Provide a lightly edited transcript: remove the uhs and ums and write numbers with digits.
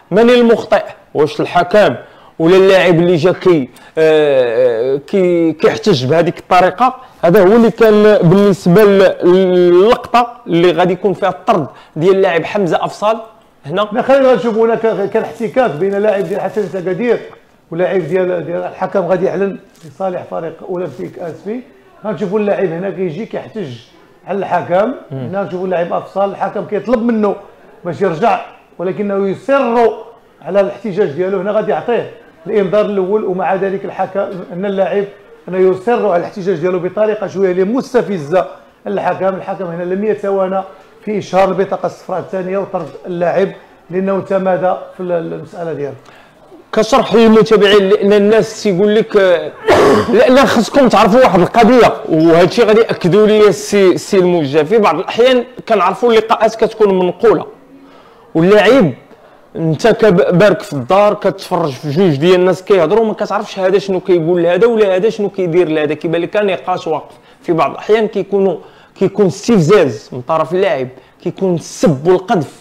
من المخطئ؟ واش الحكم ولا اللاعب اللي جا كيحتج بهذيك الطريقه؟ هذا هو اللي كان بالنسبه للقطه اللي غادي يكون فيها الطرد ديال اللاعب حمزه افصال. هنا خلينا نشوفوا هنا كان احتكاك بين لاعب ديال حسن سكادير ولاعب ديال الحكم غادي يعلن لصالح فريق اولمبيك اسفي. غنشوفوا اللاعب هنا كيجي كيحتج على الحكم. هنا نشوفوا اللاعب افصال، الحكم كيطلب منه باش يرجع ولكنه يصر على الاحتجاج ديالو. هنا غادي يعطيه الانذار الاول، ومع ذلك الحكم ان اللاعب انه يصر على الاحتجاج ديالو بطريقه شويه مستفزه. الحكم هنا لم يتوانى في اشهار البطاقه الصفراء الثانيه وطرد اللاعب لانه تمادى في المساله ديالو. كشرح للمتابعين لان الناس تيقول لك لان خصكم تعرفوا واحد القضيه، وهذا الشيء غادي ياكدوا لي السي الموجه. في بعض الاحيان كنعرفوا اللقاءات كتكون منقوله، واللاعب انت بارك في الدار كتفرج في جوج ديال الناس كيهضروا ما كتعرفش هذا شنو كيقول لهذا ولا هذا شنو كيدير لهذا، كيبان لك نقاش واقف. في بعض الاحيان كيكون استفزاز من طرف اللاعب، كيكون السب والقذف